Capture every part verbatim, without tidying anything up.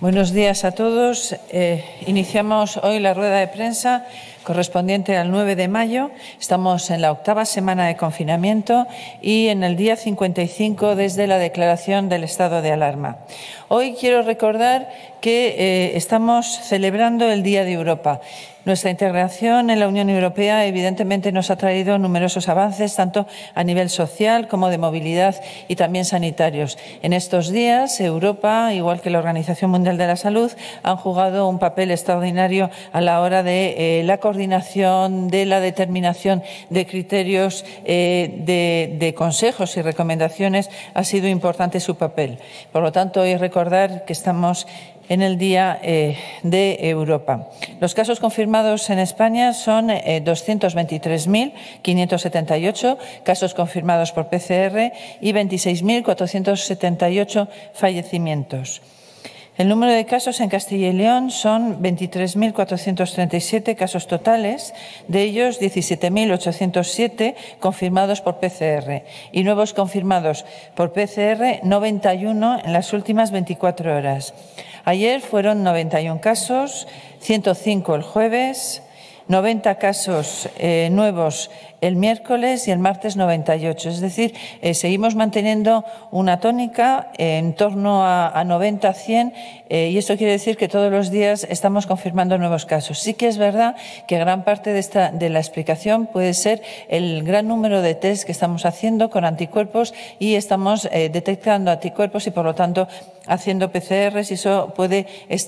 Buenos días a todos. Eh, iniciamos hoy la rueda de prensa correspondiente al nueve de mayo. Estamos en la octava semana de confinamiento y en el día cincuenta y cinco desde la declaración del estado de alarma. Hoy quiero recordar que eh, estamos celebrando el Día de Europa. Nuestra integración en la Unión Europea evidentemente nos ha traído numerosos avances, tanto a nivel social como de movilidad y también sanitarios. En estos días, Europa, igual que la Organización Mundial de la Salud, han jugado un papel extraordinario a la hora de eh, la coordinación, de la determinación de criterios, eh, de, de consejos y recomendaciones. Ha sido importante su papel. Por lo tanto, hoy recordar que estamos en el Día eh, de Europa. Los casos confirmados en España son eh, doscientos veintitrés mil quinientos setenta y ocho casos confirmados por P C R y veintiséis mil cuatrocientos setenta y ocho fallecimientos. El número de casos en Castilla y León son veintitrés mil cuatrocientos treinta y siete casos totales, de ellos diecisiete mil ochocientos siete confirmados por P C R y nuevos confirmados por P C R noventa y uno en las últimas veinticuatro horas. Ayer fueron noventa y un casos, ciento cinco el jueves, noventa casos eh, nuevos el miércoles y el martes noventa y ocho. Es decir, eh, seguimos manteniendo una tónica eh, en torno a, a noventa a cien eh, y esto quiere decir que todos los días estamos confirmando nuevos casos. Sí que es verdad que gran parte de, esta, de la explicación puede ser el gran número de test que estamos haciendo con anticuerpos y estamos eh, detectando anticuerpos y, por lo tanto, haciendo P C Rs y eso puede,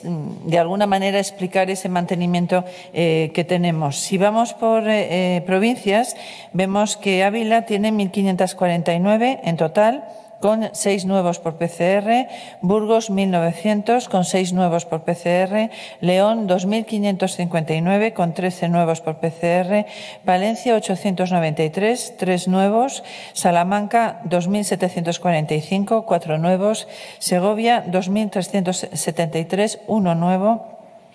de alguna manera, explicar ese mantenimiento eh, que tenemos. Si vamos por eh, provincias, vemos que Ávila tiene mil quinientos cuarenta y nueve en total, con seis nuevos por P C R, Burgos mil novecientos con seis nuevos por P C R, León dos mil quinientos cincuenta y nueve con trece nuevos por P C R, Valencia ochocientos noventa y tres, tres nuevos, Salamanca dos mil setecientos cuarenta y cinco, cuatro nuevos, Segovia dos mil trescientos setenta y tres, uno nuevo,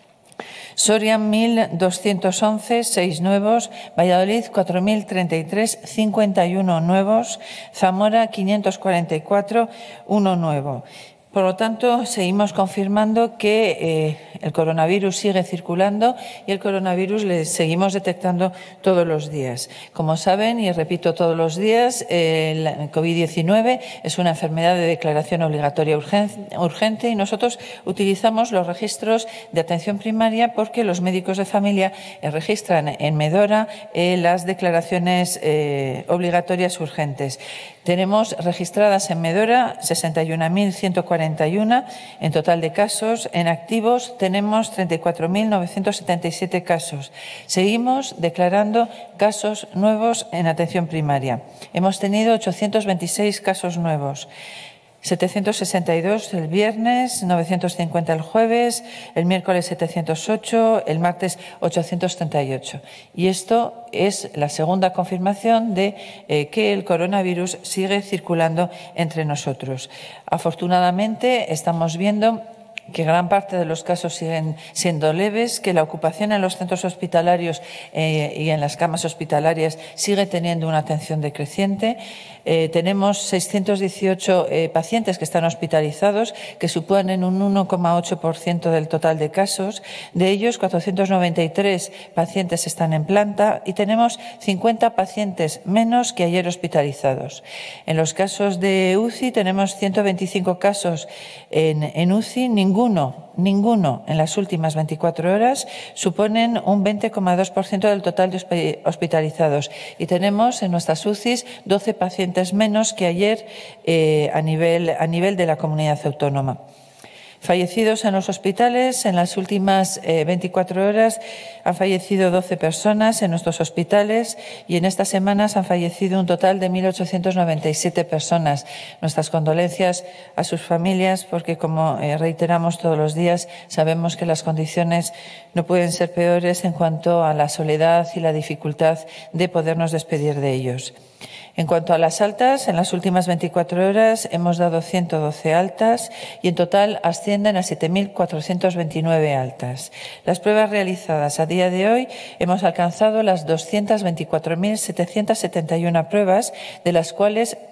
Soria mil doscientos once, seis nuevos, Valladolid cuatro mil treinta y tres, cincuenta y uno nuevos, Zamora quinientos cuarenta y cuatro, uno nuevo. Por lo tanto, seguimos confirmando que eh, el coronavirus sigue circulando y el coronavirus le seguimos detectando todos los días. Como saben, y repito todos los días, eh, el COVID diecinueve es una enfermedad de declaración obligatoria urgente y nosotros utilizamos los registros de atención primaria porque los médicos de familia eh, registran en Medora eh, las declaraciones eh, obligatorias urgentes. Tenemos registradas en Medora sesenta y una mil ciento cuarenta y uno en total de casos. En activos tenemos treinta y cuatro mil novecientos setenta y siete casos. Seguimos declarando casos nuevos en atención primaria. Hemos tenido ochocientos veintiséis casos nuevos. setecientos sesenta y dos el viernes, novecientos cincuenta el jueves, el miércoles setecientos ocho, el martes ochocientos treinta y ocho. Y esto es la segunda confirmación de eh, que el coronavirus sigue circulando entre nosotros. Afortunadamente, estamos viendo que gran parte de los casos siguen siendo leves, que la ocupación en los centros hospitalarios eh, y en las camas hospitalarias sigue teniendo una atención decreciente. Eh, tenemos seiscientos dieciocho eh, pacientes que están hospitalizados, que suponen un uno coma ocho por ciento del total de casos. De ellos, cuatrocientos noventa y tres pacientes están en planta y tenemos cincuenta pacientes menos que ayer hospitalizados. En los casos de U C I tenemos ciento veinticinco casos en, en U C I, ninguno Ninguno en las últimas veinticuatro horas, suponen un veinte coma dos por ciento del total de hospitalizados y tenemos en nuestras U C Is doce pacientes menos que ayer eh, a, nivel, a nivel de la comunidad autónoma. Fallecidos en los hospitales, en las últimas eh, veinticuatro horas han fallecido doce personas en nuestros hospitales y en estas semanas han fallecido un total de mil ochocientos noventa y siete personas. Nuestras condolencias a sus familias porque, como eh, reiteramos todos los días, sabemos que las condiciones no pueden ser peores en cuanto a la soledad y la dificultad de podernos despedir de ellos. En cuanto a las altas, en las últimas veinticuatro horas hemos dado ciento doce altas y en total ascienden a siete mil cuatrocientos veintinueve altas. Las pruebas realizadas a día de hoy hemos alcanzado las doscientas veinticuatro mil setecientas setenta y una pruebas, de las cuales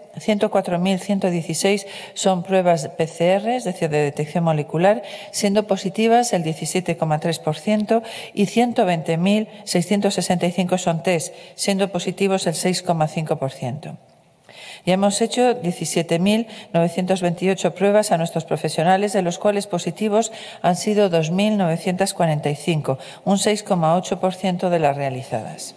ciento cuatro mil ciento dieciséis son pruebas P C R, es decir, de detección molecular, siendo positivas el diecisiete coma tres por ciento y ciento veinte mil seiscientos sesenta y cinco son test, siendo positivos el seis coma cinco por ciento. Ya hemos hecho diecisiete mil novecientas veintiocho pruebas a nuestros profesionales, de los cuales positivos han sido dos mil novecientas cuarenta y cinco, un seis coma ocho por ciento de las realizadas.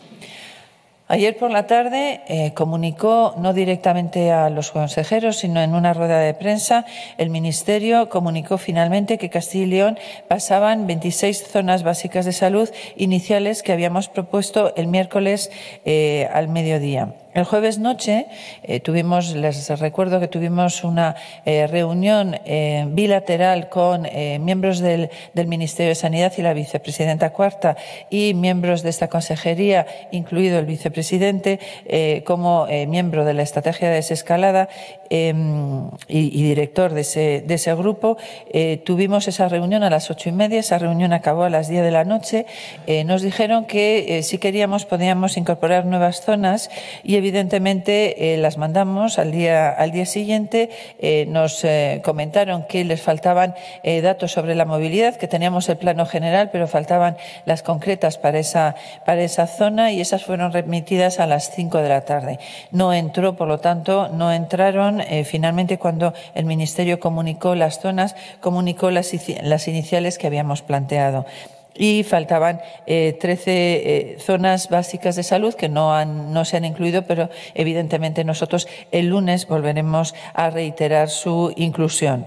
Ayer por la tarde eh, comunicó, no directamente a los consejeros, sino en una rueda de prensa, el Ministerio comunicó finalmente que Castilla y León pasaban veintiséis zonas básicas de salud iniciales que habíamos propuesto el miércoles eh, al mediodía. El jueves noche eh, tuvimos, les recuerdo que tuvimos una eh, reunión eh, bilateral con eh, miembros del, del Ministerio de Sanidad y la vicepresidenta cuarta y miembros de esta consejería, incluido el vicepresidente, eh, como eh, miembro de la estrategia de desescalada eh, y, y director de ese, de ese grupo. Eh, tuvimos esa reunión a las ocho y media, esa reunión acabó a las diez de la noche. Eh, nos dijeron que eh, si queríamos podíamos incorporar nuevas zonas y evidentemente eh, las mandamos al día, al día siguiente. Eh, nos eh, comentaron que les faltaban eh, datos sobre la movilidad, que teníamos el plano general, pero faltaban las concretas para esa, para esa zona, y esas fueron remitidas a las cinco de la tarde. No entró, por lo tanto, no entraron. Eh, finalmente, cuando el Ministerio comunicó las zonas, comunicó las, las iniciales que habíamos planteado. Y faltaban eh, trece eh, zonas básicas de salud que no, han, no se han incluido, pero evidentemente nosotros el lunes volveremos a reiterar su inclusión.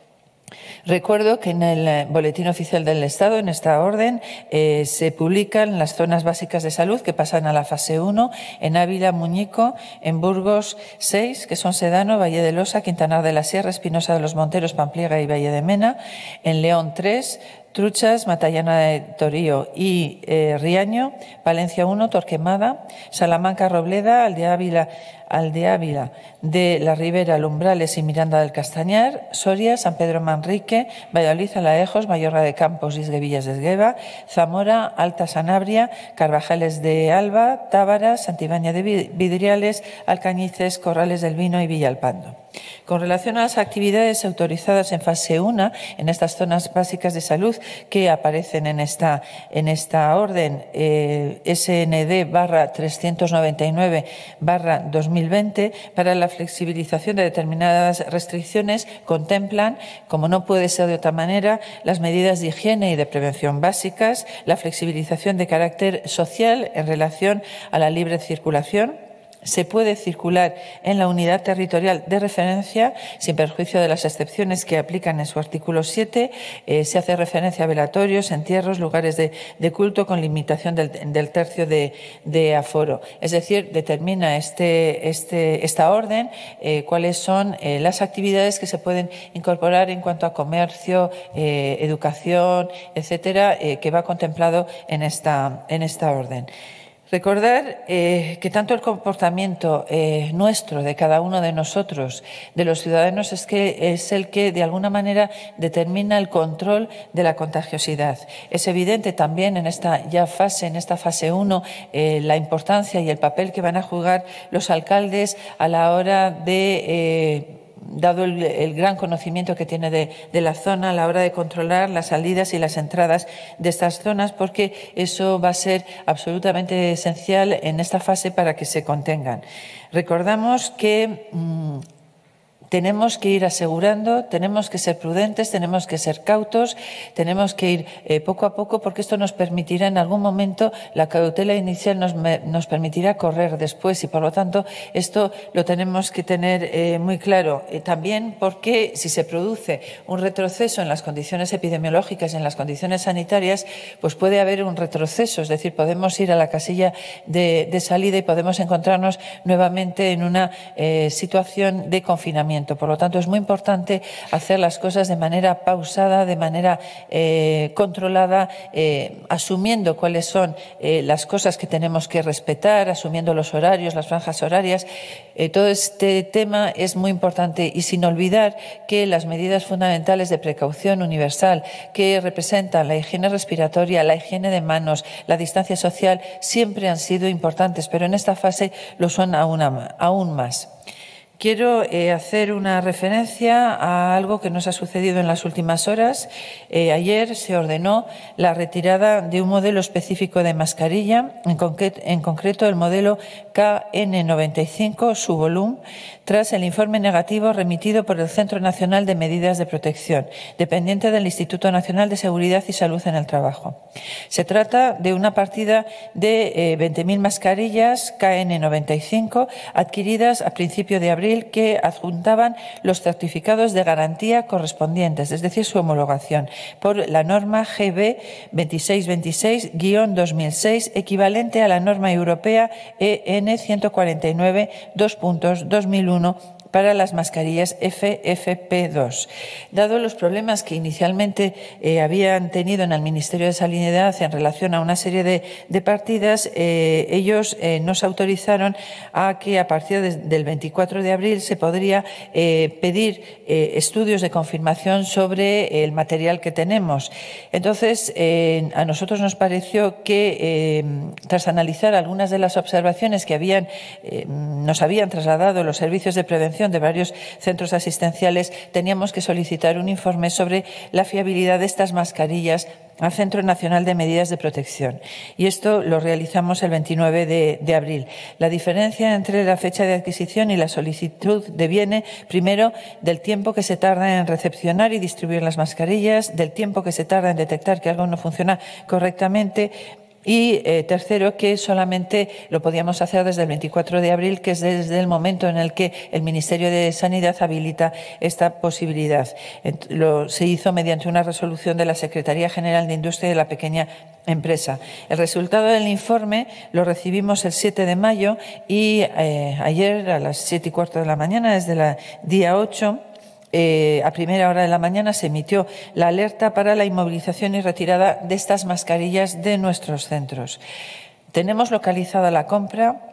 Recuerdo que en el Boletín Oficial del Estado, en esta orden, eh, se publican las zonas básicas de salud que pasan a la fase uno en Ávila, Muñico, en Burgos seis, que son Sedano, Valle de Losa, Quintanar de la Sierra, Espinosa de los Monteros, Pampliega y Valle de Mena, en León tres, Truchas, Matallana de Torío y eh, Riaño, Palencia uno, Torquemada, Salamanca, Robleda, Aldeávila, Aldeávila de la Ribera, Lumbrales y Miranda del Castañar, Soria, San Pedro Manrique, Valladolid, Alaejos, Mayorga de Campos, Isguevillas de Esgueva, Zamora, Alta Sanabria, Carvajales de Alba, Tábara, Santibáñez de Vidriales, Alcañices, Corrales del Vino y Villalpando. Con relación a las actividades autorizadas en fase uno, en estas zonas básicas de salud que aparecen en esta, en esta orden, eh, S N D barra trescientos noventa y nueve barra dos mil veinte, para la flexibilización de determinadas restricciones, contemplan, como no puede ser de otra manera, las medidas de higiene y de prevención básicas, la flexibilización de carácter social en relación a la libre circulación. Se puede circular en la unidad territorial de referencia sin perjuicio de las excepciones que aplican en su artículo siete. Eh, se hace referencia a velatorios, entierros, lugares de, de culto con limitación del, del tercio de, de aforo. Es decir, determina este, este, esta orden eh, cuáles son eh, las actividades que se pueden incorporar en cuanto a comercio, eh, educación, etcétera, eh, que va contemplado en esta, en esta orden. Recordar eh, que tanto el comportamiento eh, nuestro, de cada uno de nosotros, de los ciudadanos, es, que es el que de alguna manera determina el control de la contagiosidad. Es evidente también en esta ya fase, en esta fase uno, eh, la importancia y el papel que van a jugar los alcaldes a la hora de eh, dado el, el gran conocimiento que tiene de, de la zona a la hora de controlar las salidas y las entradas de estas zonas, porque eso va a ser absolutamente esencial en esta fase para que se contengan. Recordamos que mmm, tenemos que ir asegurando, tenemos que ser prudentes, tenemos que ser cautos, tenemos que ir eh, poco a poco, porque esto nos permitirá en algún momento, la cautela inicial nos, nos permitirá correr después, y por lo tanto esto lo tenemos que tener eh, muy claro. Eh, también porque si se produce un retroceso en las condiciones epidemiológicas, en las condiciones sanitarias, pues puede haber un retroceso, es decir, podemos ir a la casilla de, de salida y podemos encontrarnos nuevamente en una eh, situación de confinamiento. Por lo tanto, es muy importante hacer las cosas de manera pausada, de manera eh, controlada, eh, asumiendo cuáles son eh, las cosas que tenemos que respetar, asumiendo los horarios, las franjas horarias. Eh, todo este tema es muy importante, y sin olvidar que las medidas fundamentales de precaución universal que representan la higiene respiratoria, la higiene de manos, la distancia social, siempre han sido importantes, pero en esta fase lo son aún, aún más. Quiero eh, hacer una referencia a algo que nos ha sucedido en las últimas horas. Eh, ayer se ordenó la retirada de un modelo específico de mascarilla, en, concreto, en concreto el modelo K N noventa y cinco, su volumen, tras el informe negativo remitido por el Centro Nacional de Medidas de Protección, dependiente del Instituto Nacional de Seguridad y Salud en el Trabajo. Se trata de una partida de eh, veinte mil mascarillas K N noventa y cinco adquiridas a principio de abril, que adjuntaban los certificados de garantía correspondientes, es decir, su homologación, por la norma G B veintiséis veintiséis guión dos mil seis, equivalente a la norma europea E N ciento cuarenta y nueve dos puntos dos mil uno para las mascarillas F F P dos. Dado los problemas que inicialmente eh, habían tenido en el Ministerio de Sanidad en relación a una serie de, de partidas, eh, ellos eh, nos autorizaron a que a partir de, del veinticuatro de abril se podría eh, pedir eh, estudios de confirmación sobre el material que tenemos. Entonces, eh, a nosotros nos pareció que, eh, tras analizar algunas de las observaciones que habían, eh, nos habían trasladado los servicios de prevención de varios centros asistenciales, teníamos que solicitar un informe sobre la fiabilidad de estas mascarillas al Centro Nacional de Medidas de Protección. Y esto lo realizamos el veintinueve de abril. La diferencia entre la fecha de adquisición y la solicitud deviene, primero, del tiempo que se tarda en recepcionar y distribuir las mascarillas, del tiempo que se tarda en detectar que algo no funciona correctamente, y eh, tercero, que solamente lo podíamos hacer desde el veinticuatro de abril, que es desde el momento en el que el Ministerio de Sanidad habilita esta posibilidad. Lo, se hizo mediante una resolución de la Secretaría General de Industria y de la Pequeña Empresa. El resultado del informe lo recibimos el siete de mayo y eh, ayer a las siete y cuarto de la mañana, desde el día ocho, Eh, a primera hora de la mañana se emitió la alerta para la inmovilización y retirada de estas mascarillas de nuestros centros. Tenemos localizada la compra.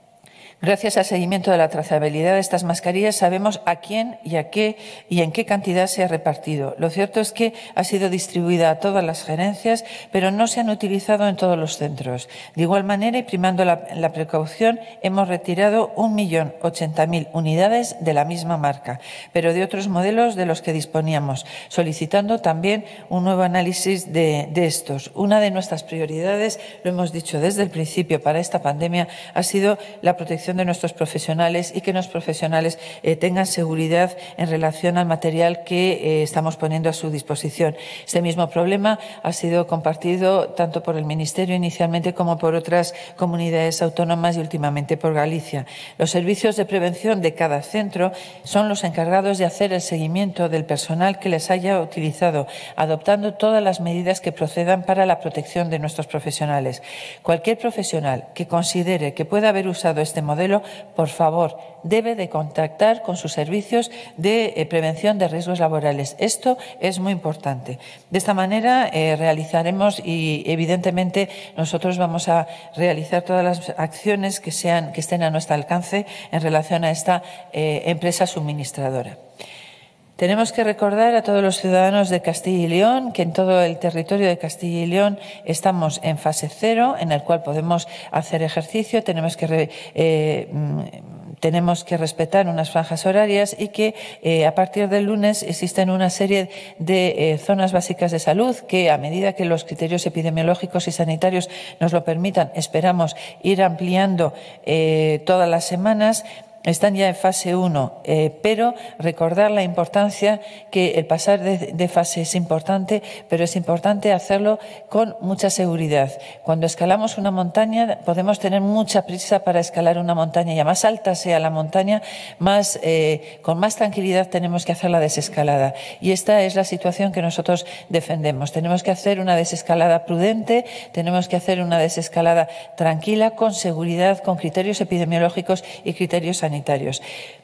Gracias al seguimiento de la trazabilidad de estas mascarillas, sabemos a quién y a qué y en qué cantidad se ha repartido. Lo cierto es que ha sido distribuida a todas las gerencias, pero no se han utilizado en todos los centros. De igual manera, y primando la, la precaución, hemos retirado un millón ochenta mil unidades de la misma marca, pero de otros modelos de los que disponíamos, solicitando también un nuevo análisis de, de estos. Una de nuestras prioridades, lo hemos dicho desde el principio para esta pandemia, ha sido la protección de nuestros profesionales y que los profesionales eh, tengan seguridad en relación al material que eh, estamos poniendo a su disposición. Este mismo problema ha sido compartido tanto por el Ministerio inicialmente como por otras comunidades autónomas y últimamente por Galicia. Los servicios de prevención de cada centro son los encargados de hacer el seguimiento del personal que les haya utilizado, adoptando todas las medidas que procedan para la protección de nuestros profesionales. Cualquier profesional que considere que pueda haber usado este modelo, por favor, debe de contactar con sus servicios de eh, prevención de riesgos laborales. Esto es muy importante. De esta manera eh, realizaremos y, evidentemente, nosotros vamos a realizar todas las acciones que, sean, que estén a nuestro alcance en relación a esta eh, empresa suministradora. Tenemos que recordar a todos los ciudadanos de Castilla y León que en todo el territorio de Castilla y León estamos en fase cero, en el cual podemos hacer ejercicio, tenemos que, eh, tenemos que respetar unas franjas horarias y que eh, a partir del lunes existen una serie de eh, zonas básicas de salud que, a medida que los criterios epidemiológicos y sanitarios nos lo permitan, esperamos ir ampliando eh, todas las semanas. Están ya en fase uno, eh, pero recordar la importancia que el pasar de, de fase es importante, pero es importante hacerlo con mucha seguridad. Cuando escalamos una montaña podemos tener mucha prisa para escalar una montaña y a más alta sea la montaña, más, eh, con más tranquilidad tenemos que hacer la desescalada. Y esta es la situación que nosotros defendemos. Tenemos que hacer una desescalada prudente, tenemos que hacer una desescalada tranquila, con seguridad, con criterios epidemiológicos y criterios sanitarios. Sanitarios.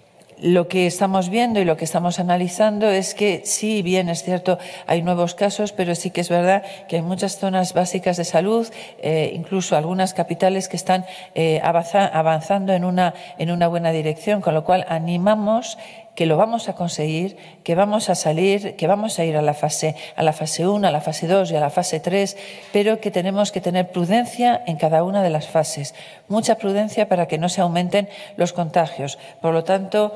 Lo que estamos viendo y lo que estamos analizando es que, sí, bien es cierto, hay nuevos casos, pero sí que es verdad que hay muchas zonas básicas de salud, eh, incluso algunas capitales que están eh, avanza, avanzando en una, en una buena dirección, con lo cual animamos que lo vamos a conseguir, que vamos a salir, que vamos a ir a la fase, a la fase uno, a la fase dos y a la fase tres, pero que tenemos que tener prudencia en cada una de las fases. Mucha prudencia para que no se aumenten los contagios. Por lo tanto,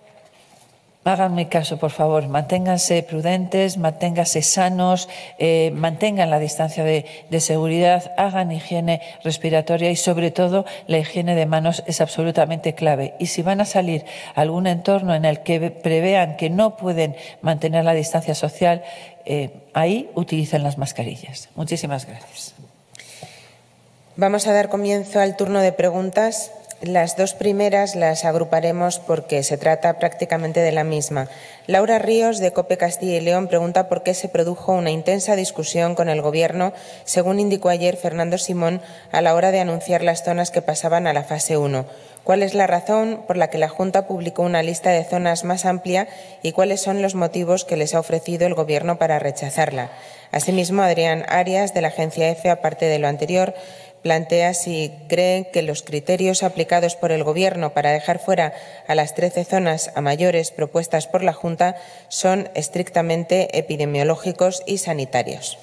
háganme caso, por favor, manténganse prudentes, manténganse sanos, eh, mantengan la distancia de, de seguridad, hagan higiene respiratoria y, sobre todo, la higiene de manos es absolutamente clave. Y si van a salir a algún entorno en el que prevean que no pueden mantener la distancia social, eh, ahí utilicen las mascarillas. Muchísimas gracias. Vamos a dar comienzo al turno de preguntas. Las dos primeras las agruparemos porque se trata prácticamente de la misma. Laura Ríos, de COPE Castilla y León, pregunta por qué se produjo una intensa discusión con el Gobierno, según indicó ayer Fernando Simón, a la hora de anunciar las zonas que pasaban a la fase uno. ¿Cuál es la razón por la que la Junta publicó una lista de zonas más amplia y cuáles son los motivos que les ha ofrecido el Gobierno para rechazarla? Asimismo, Adrián Arias, de la agencia EFE, aparte de lo anterior, plantea si cree que los criterios aplicados por el Gobierno para dejar fuera a las trece zonas a mayores propuestas por la Junta son estrictamente epidemiológicos y sanitarios.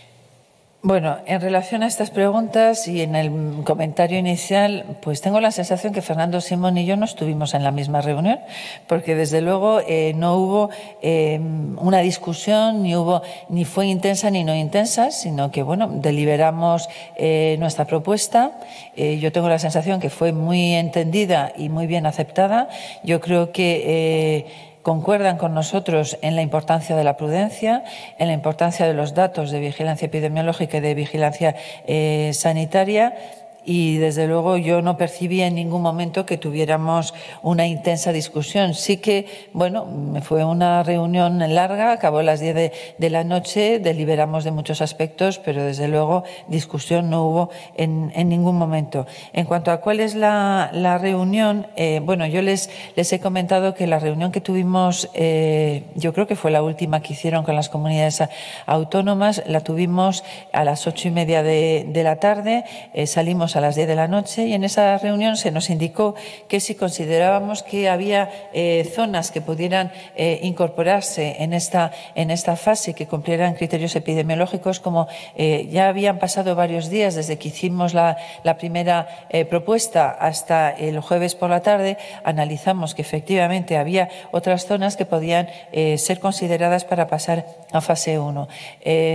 Bueno, en relación a estas preguntas y en el comentario inicial, pues tengo la sensación que Fernando Simón y yo no estuvimos en la misma reunión, porque desde luego eh, no hubo eh, una discusión, ni hubo ni fue intensa ni no intensa, sino que bueno, deliberamos eh, nuestra propuesta. Eh, yo tengo la sensación que fue muy entendida y muy bien aceptada. Yo creo que eh, concuerdan con nosotros en la importancia de la prudencia, en la importancia de los datos de vigilancia epidemiológica y de vigilancia eh, sanitaria. Y, desde luego, yo no percibí en ningún momento que tuviéramos una intensa discusión. Sí que, bueno, fue una reunión larga, acabó a las diez de, de la noche, deliberamos de muchos aspectos, pero, desde luego, discusión no hubo en, en ningún momento. En cuanto a cuál es la, la reunión, eh, bueno, yo les, les he comentado que la reunión que tuvimos, eh, yo creo que fue la última que hicieron con las comunidades autónomas, la tuvimos a las ocho y media de, de la tarde, eh, salimos a las diez de la noche y en esa reunión se nos indicó que si considerábamos que había eh, zonas que pudieran eh, incorporarse en esta, en esta fase, que cumplieran criterios epidemiológicos, como eh, ya habían pasado varios días desde que hicimos la, la primera eh, propuesta hasta el jueves por la tarde, analizamos que efectivamente había otras zonas que podían eh, ser consideradas para pasar a fase uno. Eh,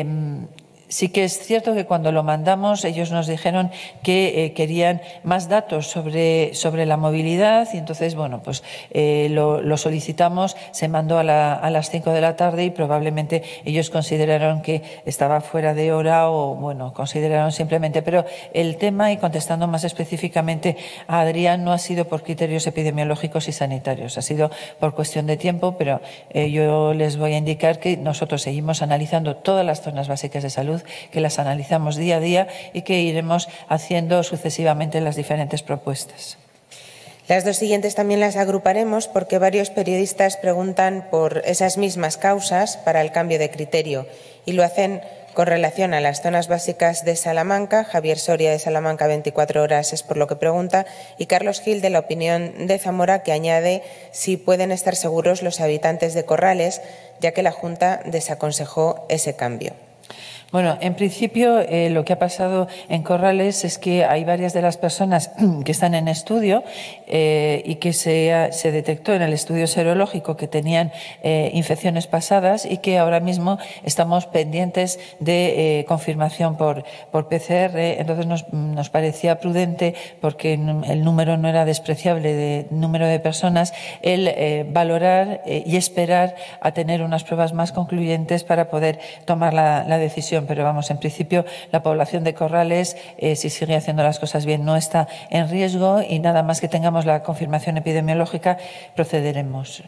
Sí que es cierto que cuando lo mandamos ellos nos dijeron que eh, querían más datos sobre, sobre la movilidad y entonces, bueno, pues eh, lo, lo solicitamos, se mandó a, la, a las cinco de la tarde y probablemente ellos consideraron que estaba fuera de hora o, bueno, consideraron simplemente. Pero el tema, y contestando más específicamente a Adrián, no ha sido por criterios epidemiológicos y sanitarios, ha sido por cuestión de tiempo, pero eh, yo les voy a indicar que nosotros seguimos analizando todas las zonas básicas de salud, que las analizamos día a día y que iremos haciendo sucesivamente las diferentes propuestas. Las dos siguientes también las agruparemos porque varios periodistas preguntan por esas mismas causas para el cambio de criterio y lo hacen con relación a las zonas básicas de Salamanca. Javier Soria, de Salamanca veinticuatro horas, es por lo que pregunta, y Carlos Gil, de La Opinión, de Zamora, que añade si pueden estar seguros los habitantes de Corrales, ya que la Junta desaconsejó ese cambio. Bueno, en principio eh, lo que ha pasado en Corrales es que hay varias de las personas que están en estudio eh, y que se, ha, se detectó en el estudio serológico que tenían eh, infecciones pasadas y que ahora mismo estamos pendientes de eh, confirmación por, por P C R. Entonces nos, nos parecía prudente, porque el número no era despreciable de número de personas, el eh, valorar eh, y esperar a tener unas pruebas más concluyentes para poder tomar la, la decisión. Pero vamos, en principio la población de Corrales, eh, si sigue haciendo las cosas bien, no está en riesgo y nada más que tengamos la confirmación epidemiológica procederemos.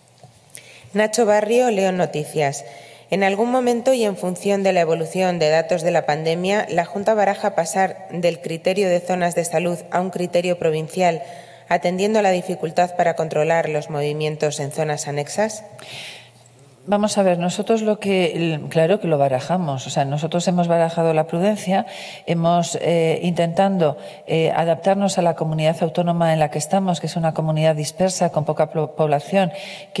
Nacho Barrio, León Noticias. En algún momento y en función de la evolución de datos de la pandemia, la Junta baraja pasar del criterio de zonas de salud a un criterio provincial, atendiendo a la dificultad para controlar los movimientos en zonas anexas. Vamos a ver, nosotros lo que, claro que lo barajamos, o sea, nosotros hemos barajado la prudencia, hemos eh, intentando eh, adaptarnos a la comunidad autónoma en la que estamos, que es una comunidad dispersa, con poca población,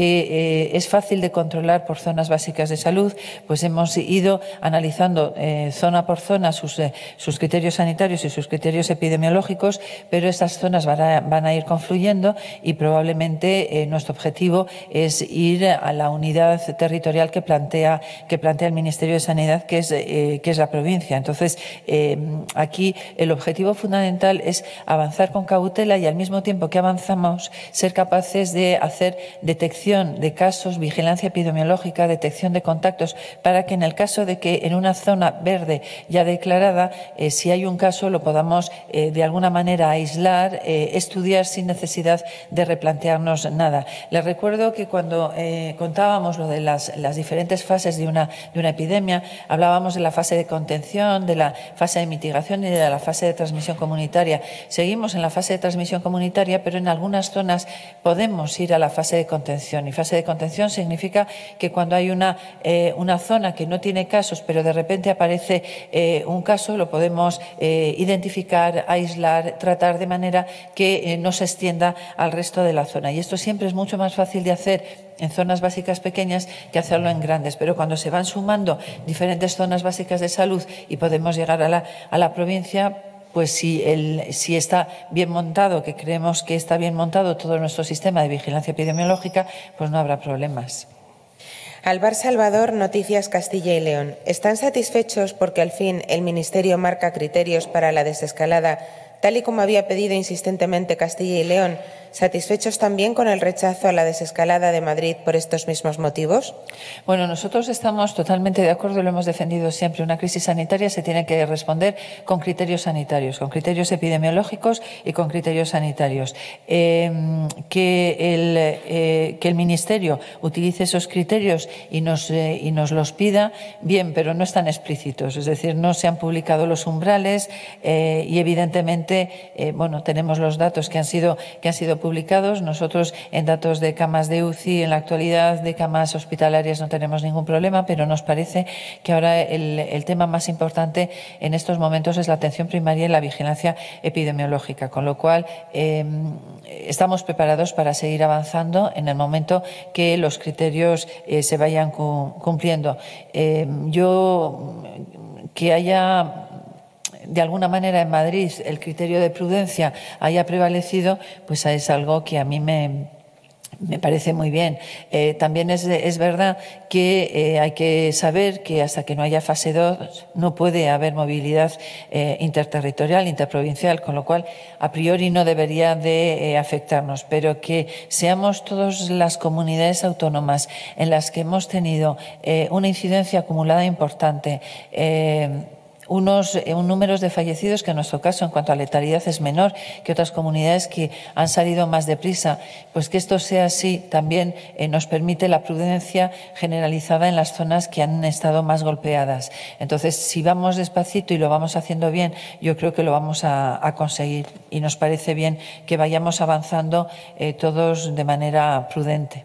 que eh, es fácil de controlar por zonas básicas de salud, pues hemos ido analizando eh, zona por zona sus, eh, sus criterios sanitarios y sus criterios epidemiológicos, pero estas zonas van a, van a ir confluyendo y probablemente eh, nuestro objetivo es ir a la unidad territorial que plantea, que plantea el Ministerio de Sanidad, que es, eh, que es la provincia. Entonces, eh, aquí el objetivo fundamental es avanzar con cautela y, al mismo tiempo que avanzamos, ser capaces de hacer detección de casos, vigilancia epidemiológica, detección de contactos, para que en el caso de que en una zona verde ya declarada, eh, si hay un caso, lo podamos eh, de alguna manera aislar, eh, estudiar sin necesidad de replantearnos nada. Les recuerdo que cuando eh, contábamos lo de Las, las diferentes fases de una, de una epidemia, hablábamos de la fase de contención, de la fase de mitigación y de la fase de transmisión comunitaria. Seguimos en la fase de transmisión comunitaria, pero en algunas zonas podemos ir a la fase de contención. Y fase de contención significa que cuando hay una, eh, una zona que no tiene casos, pero de repente aparece eh, un caso, lo podemos eh, identificar, aislar, tratar de manera que eh, no se extienda al resto de la zona. Y esto siempre es mucho más fácil de hacer en zonas básicas pequeñas que hacerlo en grandes, pero cuando se van sumando diferentes zonas básicas de salud y podemos llegar a la, a la provincia, pues si, el, si está bien montado, que creemos que está bien montado todo nuestro sistema de vigilancia epidemiológica, pues no habrá problemas. Alvar Salvador, Noticias Castilla y León. ¿Están satisfechos porque al fin el Ministerio marca criterios para la desescalada, tal y como había pedido insistentemente Castilla y León? ¿Satisfechos también con el rechazo a la desescalada de Madrid por estos mismos motivos? Bueno, nosotros estamos totalmente de acuerdo, lo hemos defendido siempre. Una crisis sanitaria se tiene que responder con criterios sanitarios, con criterios epidemiológicos y con criterios sanitarios. Eh, que, el, eh, que el Ministerio utilice esos criterios y nos, eh, y nos los pida, bien, pero no están explícitos. Es decir, no se han publicado los umbrales eh, y, evidentemente, eh, bueno, tenemos los datos que han sido, que han sido publicados. Nosotros en datos de camas de U C I en la actualidad, de camas hospitalarias, no tenemos ningún problema, pero nos parece que ahora el, el tema más importante en estos momentos es la atención primaria y la vigilancia epidemiológica, con lo cual eh, estamos preparados para seguir avanzando en el momento que los criterios eh, se vayan cu cumpliendo. Eh, yo que haya de alguna manera en Madrid el criterio de prudencia haya prevalecido, pues es algo que a mí me, me parece muy bien. Eh, también es, es verdad que eh, hay que saber que hasta que no haya fase dos no puede haber movilidad eh, interterritorial, interprovincial, con lo cual a priori no debería de eh, afectarnos, pero que seamos todas las comunidades autónomas en las que hemos tenido eh, una incidencia acumulada importante, eh, unos eh, un números de fallecidos que en nuestro caso en cuanto a letalidad es menor que otras comunidades que han salido más deprisa, pues que esto sea así también eh, nos permite la prudencia generalizada en las zonas que han estado más golpeadas. Entonces, si vamos despacito y lo vamos haciendo bien, yo creo que lo vamos a, a conseguir y nos parece bien que vayamos avanzando eh, todos de manera prudente.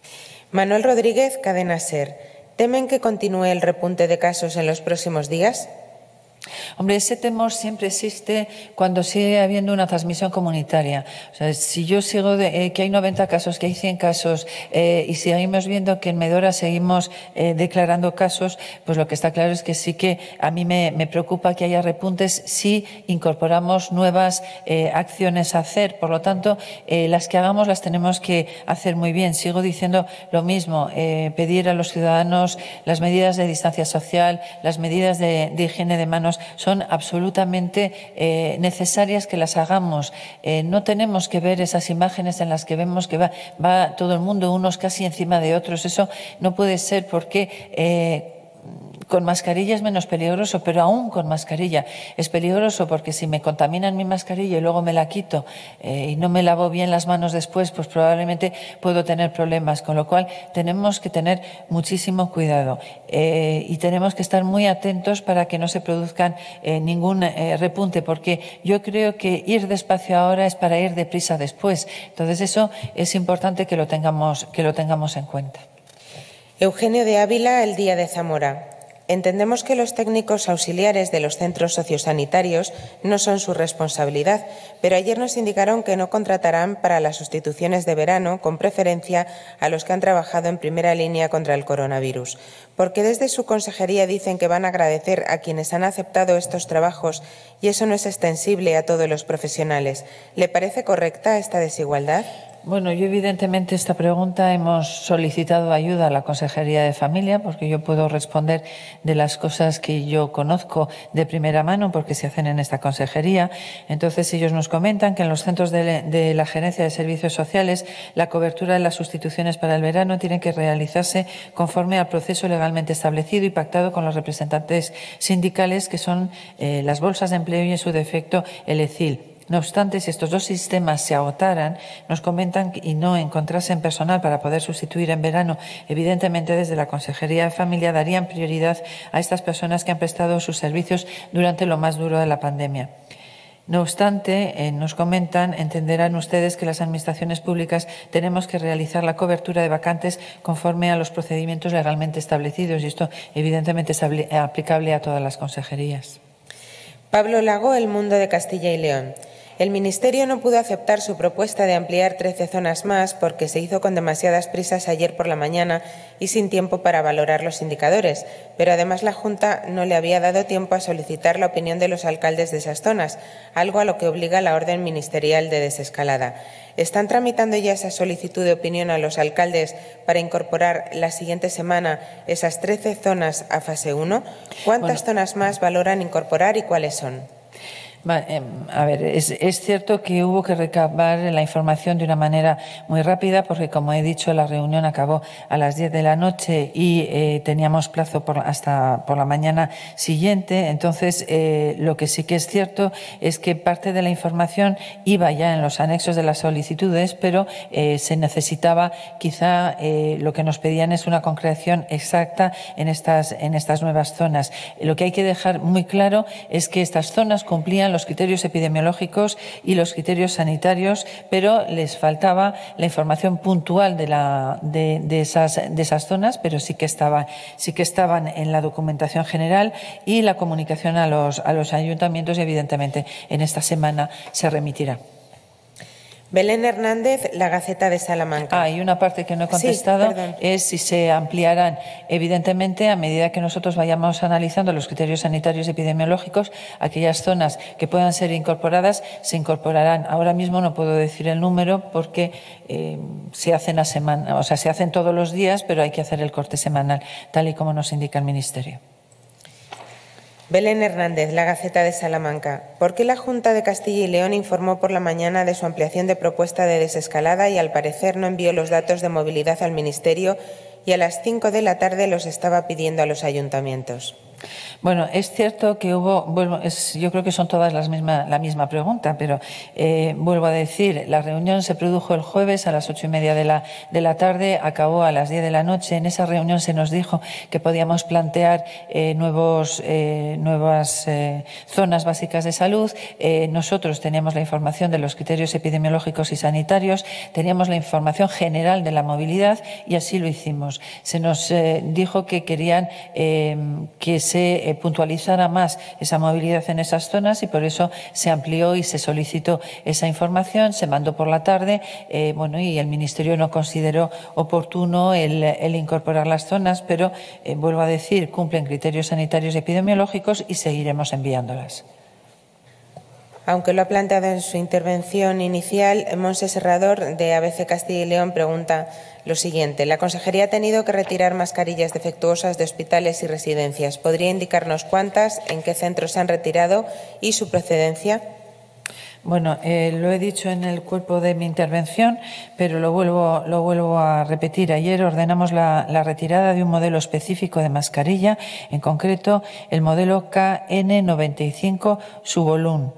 Manuel Rodríguez, Cadena SER. ¿Temen que continúe el repunte de casos en los próximos días? Hombre, ese temor siempre existe cuando sigue habiendo una transmisión comunitaria. O sea, si yo sigo de, eh, que hay noventa casos, que hay cien casos eh, y seguimos viendo que en Medora seguimos eh, declarando casos, pues lo que está claro es que sí que a mí me, me preocupa que haya repuntes si incorporamos nuevas eh, acciones a hacer. Por lo tanto, eh, las que hagamos las tenemos que hacer muy bien. Sigo diciendo lo mismo, eh, pedir a los ciudadanos las medidas de distancia social, las medidas de, de higiene de manos, son absolutamente eh, necesarias que las hagamos. Eh, no tenemos que ver esas imágenes en las que vemos que va, va todo el mundo unos casi encima de otros. Eso no puede ser porque eh, con mascarilla es menos peligroso, pero aún con mascarilla es peligroso porque si me contaminan mi mascarilla y luego me la quito eh, y no me lavo bien las manos después, pues probablemente puedo tener problemas, con lo cual tenemos que tener muchísimo cuidado eh, y tenemos que estar muy atentos para que no se produzcan eh, ningún eh, repunte, porque yo creo que ir despacio ahora es para ir deprisa después. Entonces eso es importante que lo tengamos, que lo tengamos en cuenta. Eugenio de Ávila, El Día de Zamora. Entendemos que los técnicos auxiliares de los centros sociosanitarios no son su responsabilidad, pero ayer nos indicaron que no contratarán para las sustituciones de verano, con preferencia a los que han trabajado en primera línea contra el coronavirus. ¿Por qué desde su consejería dicen que van a agradecer a quienes han aceptado estos trabajos y eso no es extensible a todos los profesionales? ¿Le parece correcta esta desigualdad? Bueno, yo evidentemente esta pregunta hemos solicitado ayuda a la Consejería de Familia porque yo puedo responder de las cosas que yo conozco de primera mano porque se hacen en esta consejería. Entonces ellos nos comentan que en los centros de, de la Gerencia de Servicios Sociales la cobertura de las sustituciones para el verano tiene que realizarse conforme al proceso legalmente establecido y pactado con los representantes sindicales que son eh, las bolsas de empleo y en su defecto el E C I L. No obstante, si estos dos sistemas se agotaran, nos comentan y no encontrasen personal para poder sustituir en verano, evidentemente desde la Consejería de Familia darían prioridad a estas personas que han prestado sus servicios durante lo más duro de la pandemia. No obstante, eh, nos comentan, entenderán ustedes que las administraciones públicas tenemos que realizar la cobertura de vacantes conforme a los procedimientos legalmente establecidos y esto evidentemente es aplicable a todas las consejerías. Pablo Lago, El Mundo de Castilla y León. El Ministerio no pudo aceptar su propuesta de ampliar trece zonas más porque se hizo con demasiadas prisas ayer por la mañana y sin tiempo para valorar los indicadores, pero además la Junta no le había dado tiempo a solicitar la opinión de los alcaldes de esas zonas, algo a lo que obliga la orden ministerial de desescalada. ¿Están tramitando ya esa solicitud de opinión a los alcaldes para incorporar la siguiente semana esas trece zonas a fase uno? ¿Cuántas bueno, zonas más valoran incorporar y cuáles son? A ver, es, es cierto que hubo que recabar la información de una manera muy rápida porque, como he dicho, la reunión acabó a las diez de la noche y eh, teníamos plazo por, hasta por la mañana siguiente. Entonces, eh, lo que sí que es cierto es que parte de la información iba ya en los anexos de las solicitudes, pero eh, se necesitaba quizá eh, lo que nos pedían es una concreción exacta en estas, en estas nuevas zonas. Lo que hay que dejar muy claro es que estas zonas cumplían los criterios epidemiológicos y los criterios sanitarios, pero les faltaba la información puntual de, la, de, de, esas, de esas zonas, pero sí que, estaba, sí que estaban en la documentación general y la comunicación a los, a los ayuntamientos y, evidentemente, en esta semana se remitirá. Belén Hernández, La Gaceta de Salamanca. Ah, y una parte que no he contestado sí, es si se ampliarán, evidentemente, a medida que nosotros vayamos analizando los criterios sanitarios y epidemiológicos, aquellas zonas que puedan ser incorporadas se incorporarán. Ahora mismo no puedo decir el número porque eh, se hacen a semana, o sea, se hacen todos los días, pero hay que hacer el corte semanal, tal y como nos indica el Ministerio. Belén Hernández, La Gaceta de Salamanca. ¿Por qué la Junta de Castilla y León informó por la mañana de su ampliación de propuesta de desescalada y al parecer no envió los datos de movilidad al Ministerio y a las cinco de la tarde los estaba pidiendo a los ayuntamientos? Bueno, es cierto que hubo, bueno, es, yo creo que son todas las misma, la misma pregunta, pero eh, vuelvo a decir, la reunión se produjo el jueves a las ocho y media de la, de la tarde, acabó a las diez de la noche. En esa reunión se nos dijo que podíamos plantear eh, nuevos, eh, nuevas eh, zonas básicas de salud. Eh, nosotros teníamos la información de los criterios epidemiológicos y sanitarios, teníamos la información general de la movilidad y así lo hicimos. Se nos eh, dijo que querían eh, que se se eh, puntualizara más esa movilidad en esas zonas y por eso se amplió y se solicitó esa información, se mandó por la tarde, eh, bueno, y el Ministerio no consideró oportuno el, el incorporar las zonas, pero eh, vuelvo a decir, cumplen criterios sanitarios y epidemiológicos y seguiremos enviándolas. Aunque lo ha planteado en su intervención inicial, Monse Serrador, de A B C Castilla y León, pregunta lo siguiente. La Consejería ha tenido que retirar mascarillas defectuosas de hospitales y residencias. ¿Podría indicarnos cuántas, en qué centros se han retirado y su procedencia? Bueno, eh, lo he dicho en el cuerpo de mi intervención, pero lo vuelvo, lo vuelvo a repetir. Ayer ordenamos la, la retirada de un modelo específico de mascarilla, en concreto el modelo K N noventa y cinco Subolum,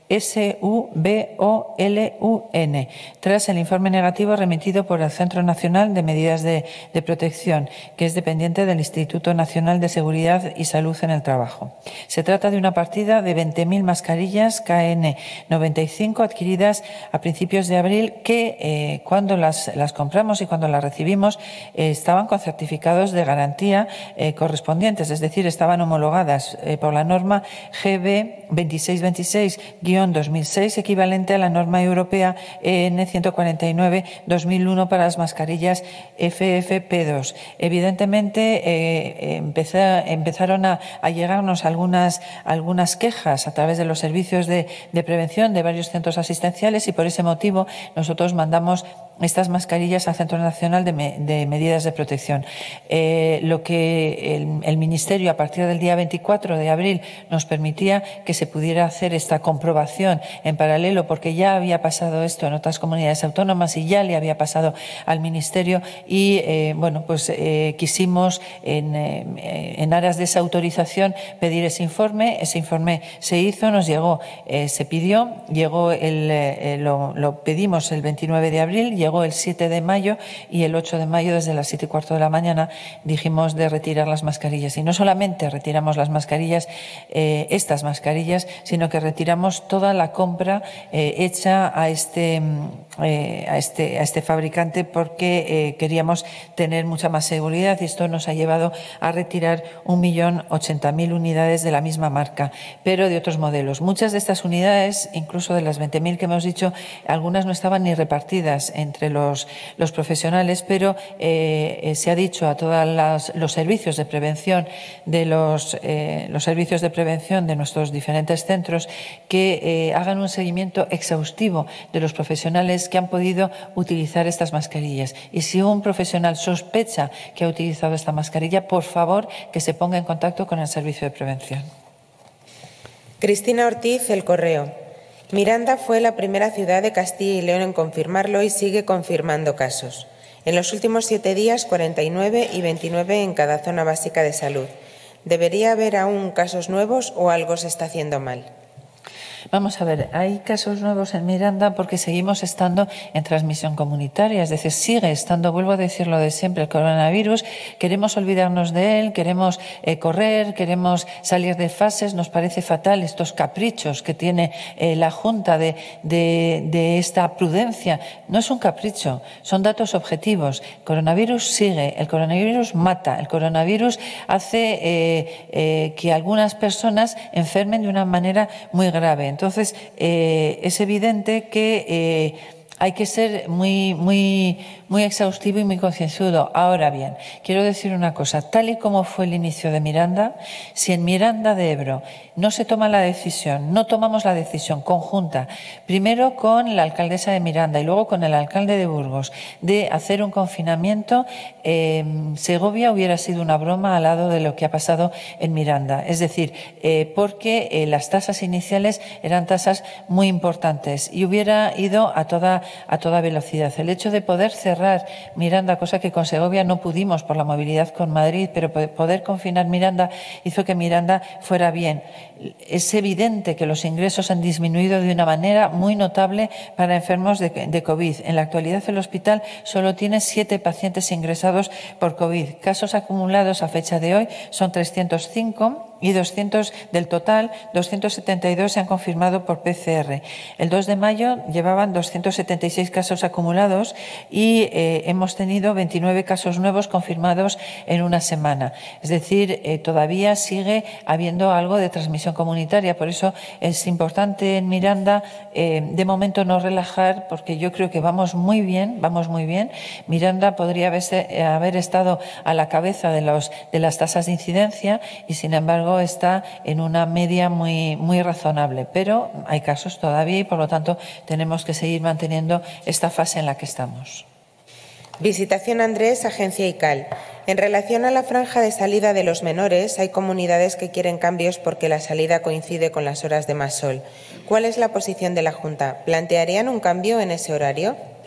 S U B O L U N, tras el informe negativo remitido por el Centro Nacional de Medidas de, de Protección, que es dependiente del Instituto Nacional de Seguridad y Salud en el Trabajo. Se trata de una partida de veinte mil mascarillas K N noventa y cinco adquiridas a principios de abril que eh, cuando las, las compramos y cuando las recibimos eh, estaban con certificados de garantía eh, correspondientes, es decir, estaban homologadas eh, por la norma G B veintiséis veintiséis guión dos mil seis, equivalente a la norma europea E N ciento cuarenta y nueve dos mil uno para las mascarillas F F P dos. Evidentemente eh, empezó, empezaron a, a llegarnos algunas, algunas quejas a través de los servicios de, de prevención de varios centros asistenciales y por ese motivo nosotros mandamos estas mascarillas al Centro Nacional de, Me, de Medidas de Protección. Eh, lo que el, el Ministerio, a partir del día veinticuatro de abril, nos permitía que se pudiera hacer esta comprobación en paralelo, porque ya había pasado esto en otras comunidades autónomas y ya le había pasado al Ministerio y, eh, bueno, pues eh, quisimos, en, eh, en aras de esa autorización, pedir ese informe. Ese informe se hizo, nos llegó, eh, se pidió, llegó el, eh, lo, lo pedimos el veintinueve de abril, llegó el siete de mayo y el ocho de mayo desde las siete y cuarto de la mañana dijimos de retirar las mascarillas. Y no solamente retiramos las mascarillas, eh, estas mascarillas, sino que retiramos toda la compra eh, hecha a este, eh, a, este, a este fabricante porque eh, queríamos tener mucha más seguridad y esto nos ha llevado a retirar un millón ochenta mil unidades de la misma marca, pero de otros modelos. Muchas de estas unidades, incluso de las veinte mil que hemos dicho, algunas no estaban ni repartidas entre los, los profesionales, pero eh, se ha dicho a todos los servicios de prevención de los, eh, los servicios de prevención de nuestros diferentes centros que eh, hagan un seguimiento exhaustivo de los profesionales que han podido utilizar estas mascarillas. Y si un profesional sospecha que ha utilizado esta mascarilla, por favor, que se ponga en contacto con el servicio de prevención. Cristina Ortiz, El Correo. Miranda fue la primera ciudad de Castilla y León en confirmarlo y sigue confirmando casos. En los últimos siete días, cuarenta y nueve y veintinueve en cada zona básica de salud. ¿Debería haber aún casos nuevos o algo se está haciendo mal? Vamos a ver, hay casos nuevos en Miranda porque seguimos estando en transmisión comunitaria, es decir, sigue estando, vuelvo a decirlo de siempre, el coronavirus, queremos olvidarnos de él, queremos eh, correr, queremos salir de fases, nos parece fatal estos caprichos que tiene eh, la Junta de, de, de esta prudencia. No es un capricho, son datos objetivos. El coronavirus sigue, el coronavirus mata, el coronavirus hace eh, eh, que algunas personas enfermen de una manera muy grave. Entonces, eh, es evidente que eh, hay que ser muy, muy, muy exhaustivo y muy concienzudo. Ahora bien, quiero decir una cosa. Tal y como fue el inicio de Miranda, si en Miranda de Ebro no se toma la decisión, no tomamos la decisión conjunta, primero con la alcaldesa de Miranda y luego con el alcalde de Burgos, de hacer un confinamiento, eh, Segovia hubiera sido una broma al lado de lo que ha pasado en Miranda. Es decir, eh, porque eh, las tasas iniciales eran tasas muy importantes y hubiera ido a toda a toda velocidad. El hecho de poder cerrar Miranda, cosa que con Segovia no pudimos por la movilidad con Madrid, pero poder confinar Miranda hizo que Miranda fuera bien. Es evidente que los ingresos han disminuido de una manera muy notable para enfermos de, de COVID. En la actualidad el hospital solo tiene siete pacientes ingresados por COVID. Casos acumulados a fecha de hoy son trescientos cinco y doscientos del total, doscientos setenta y dos se han confirmado por P C R. El dos de mayo llevaban doscientos setenta y seis casos acumulados y eh, hemos tenido veintinueve casos nuevos confirmados en una semana. Es decir, eh, todavía sigue habiendo algo de transmisión comunitaria. Por eso es importante en Miranda, eh, de momento no relajar, porque yo creo que vamos muy bien, vamos muy bien. Miranda podría haberse, haber estado a la cabeza de, los, de las tasas de incidencia y, sin embargo, está en una media muy, muy razonable, pero hay casos todavía y, por lo tanto, tenemos que seguir manteniendo esta fase en la que estamos. Visitación Andrés, Agencia I C A L. En relación a la franja de salida de los menores, hay comunidades que quieren cambios porque la salida coincide con las horas de más sol. ¿Cuál es la posición de la Junta? ¿Plantearían un cambio en ese horario?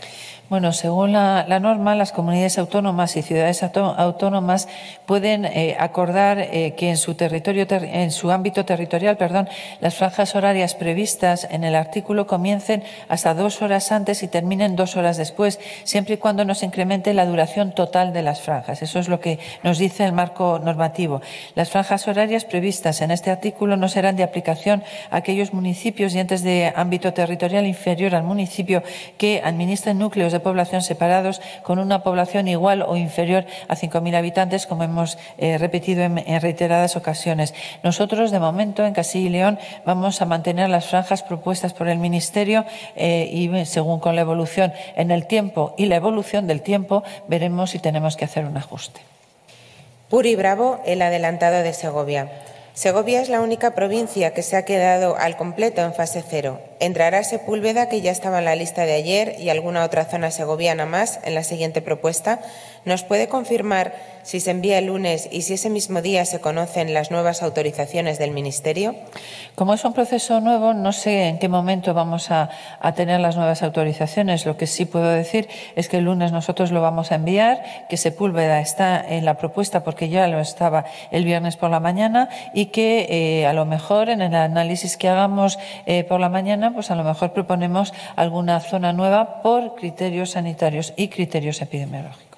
Bueno, según la, la norma, las comunidades autónomas y ciudades autónomas pueden eh, acordar eh, que en su territorio, ter, en su ámbito territorial, perdón, las franjas horarias previstas en el artículo comiencen hasta dos horas antes y terminen dos horas después, siempre y cuando no se incremente la duración total de las franjas. Eso es lo que nos dice el marco normativo. Las franjas horarias previstas en este artículo no serán de aplicación a aquellos municipios y entes de ámbito territorial inferior al municipio que administren núcleos de población separados con una población igual o inferior a cinco mil habitantes, como hemos eh, repetido en, en reiteradas ocasiones. Nosotros, de momento, en Castilla y León, vamos a mantener las franjas propuestas por el Ministerio eh, y, según con la evolución en el tiempo y la evolución del tiempo, veremos si tenemos que hacer un ajuste. Puri Bravo, el adelantado de Segovia. Segovia es la única provincia que se ha quedado al completo en fase cero. Entrará Sepúlveda, que ya estaba en la lista de ayer, y alguna otra zona segoviana más en la siguiente propuesta. ¿Nos puede confirmar si se envía el lunes y si ese mismo día se conocen las nuevas autorizaciones del Ministerio? Como es un proceso nuevo, no sé en qué momento vamos a, a tener las nuevas autorizaciones. Lo que sí puedo decir es que el lunes nosotros lo vamos a enviar, que Sepúlveda está en la propuesta porque ya lo estaba el viernes por la mañana y que eh, a lo mejor en el análisis que hagamos eh, por la mañana, pues a lo mejor proponemos alguna zona nueva por criterios sanitarios y criterios epidemiológicos.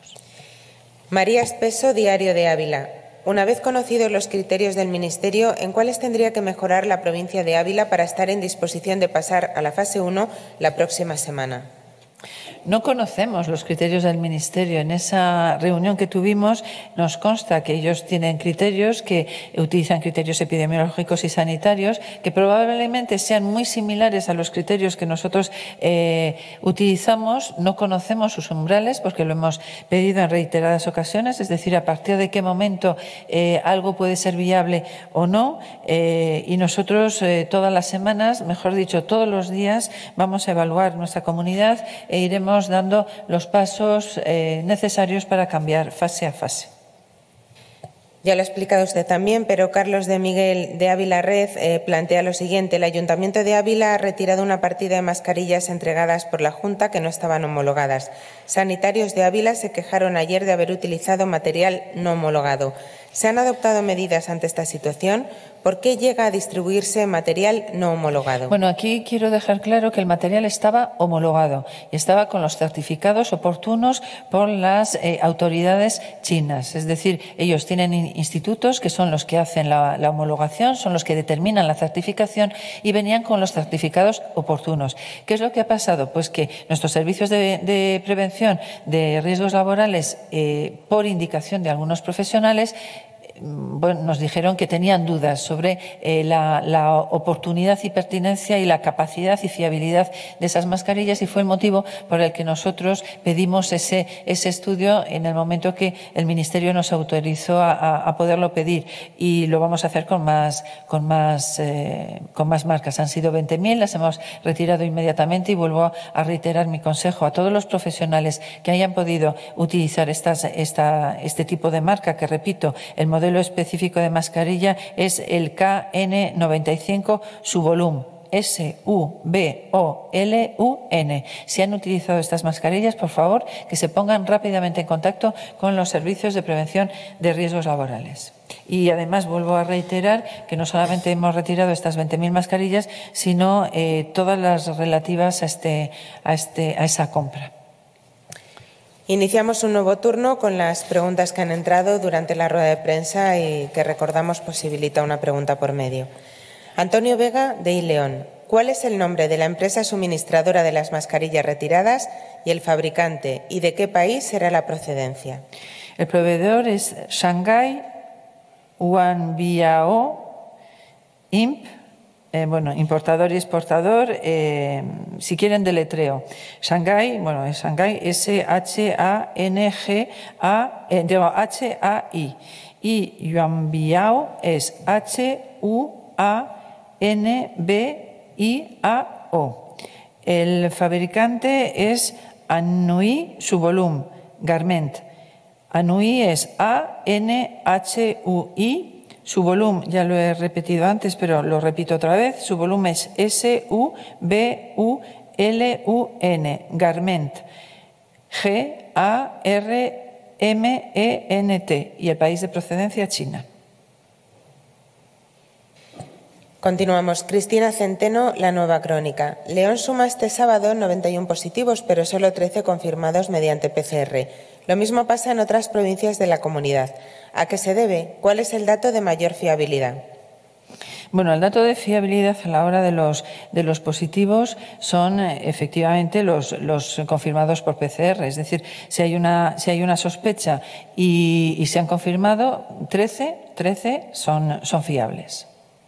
María Espeso, Diario de Ávila. Una vez conocidos los criterios del Ministerio, ¿en cuáles tendría que mejorar la provincia de Ávila para estar en disposición de pasar a la fase uno la próxima semana? No conocemos los criterios del Ministerio. En esa reunión que tuvimos nos consta que ellos tienen criterios, que utilizan criterios epidemiológicos y sanitarios, que probablemente sean muy similares a los criterios que nosotros eh, utilizamos. No conocemos sus umbrales porque lo hemos pedido en reiteradas ocasiones, es decir, a partir de qué momento eh, algo puede ser viable o no. Eh, y nosotros eh, todas las semanas, mejor dicho, todos los días, vamos a evaluar nuestra comunidad e iremos dando los pasos eh, necesarios para cambiar fase a fase. Ya lo ha explicado usted también, pero Carlos de Miguel de Ávila Red eh, plantea lo siguiente. El Ayuntamiento de Ávila ha retirado una partida de mascarillas entregadas por la Junta que no estaban homologadas. Sanitarios de Ávila se quejaron ayer de haber utilizado material no homologado. ¿Se han adoptado medidas ante esta situación? ¿Por qué llega a distribuirse material no homologado? Bueno, aquí quiero dejar claro que el material estaba homologado y estaba con los certificados oportunos por las eh, autoridades chinas. Es decir, ellos tienen institutos que son los que hacen la, la homologación, son los que determinan la certificación y venían con los certificados oportunos. ¿Qué es lo que ha pasado? Pues que nuestros servicios de, de prevención de riesgos laborales, eh, por indicación de algunos profesionales, bueno, nos dijeron que tenían dudas sobre eh, la, la oportunidad y pertinencia y la capacidad y fiabilidad de esas mascarillas y fue el motivo por el que nosotros pedimos ese, ese estudio en el momento que el Ministerio nos autorizó a, a, a poderlo pedir y lo vamos a hacer con más, con más, eh, con más marcas. Han sido veinte mil, las hemos retirado inmediatamente y vuelvo a reiterar mi consejo a todos los profesionales que hayan podido utilizar estas, esta, este tipo de marca, que repito, el modelo específico de mascarilla es el K N noventa y cinco Suvolum, S U V O L U N. Si han utilizado estas mascarillas, por favor, que se pongan rápidamente en contacto con los servicios de prevención de riesgos laborales. Y además vuelvo a reiterar que no solamente hemos retirado estas veinte mil mascarillas, sino eh, todas las relativas a, este, a, este, a esa compra. Iniciamos un nuevo turno con las preguntas que han entrado durante la rueda de prensa y que recordamos posibilita una pregunta por medio. Antonio Vega, de iLeón. ¿Cuál es el nombre de la empresa suministradora de las mascarillas retiradas y el fabricante y de qué país será la procedencia? El proveedor es Shanghai Wanbiao Imp. Eh, bueno, importador y exportador, eh, si quieren deletreo. Shanghai, bueno, es Shanghai, S H A N G A, eh, digo, H A I. Y Yuanbiao es H U A N B I A O. El fabricante es Anhui Suvolum Garment. Anhui es A N H U I. Su volumen, ya lo he repetido antes, pero lo repito otra vez, su volumen es S U V U L U N, Garment. G A R M E N T y el país de procedencia China. Continuamos. Cristina Centeno, La Nueva Crónica. León suma este sábado noventa y uno positivos, pero solo trece confirmados mediante P C R. Lo mismo pasa en otras provincias de la comunidad. ¿A qué se debe? ¿Cuál es el dato de mayor fiabilidad? Bueno, el dato de fiabilidad a la hora de los, de los positivos son efectivamente los, los confirmados por P C R. Es decir, si hay una, si hay una sospecha y, y se han confirmado, trece, trece son, son fiables.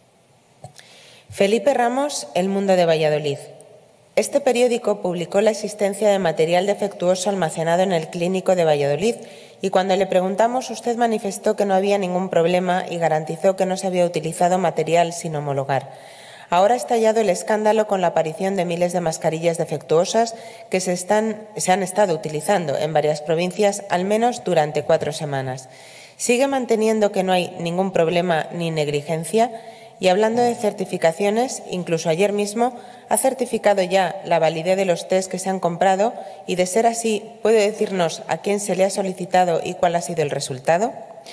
Felipe Ramos, El Mundo de Valladolid. Este periódico publicó la existencia de material defectuoso almacenado en el Clínico de Valladolid y cuando le preguntamos usted manifestó que no había ningún problema y garantizó que no se había utilizado material sin homologar. Ahora ha estallado el escándalo con la aparición de miles de mascarillas defectuosas que se, están, se han estado utilizando en varias provincias al menos durante cuatro semanas. ¿Sigue manteniendo que no hay ningún problema ni negligencia? Y hablando de certificaciones, incluso ayer mismo ha certificado ya la validez de los test que se han comprado y, de ser así, ¿puede decirnos a quién se le ha solicitado y cuál ha sido el resultado?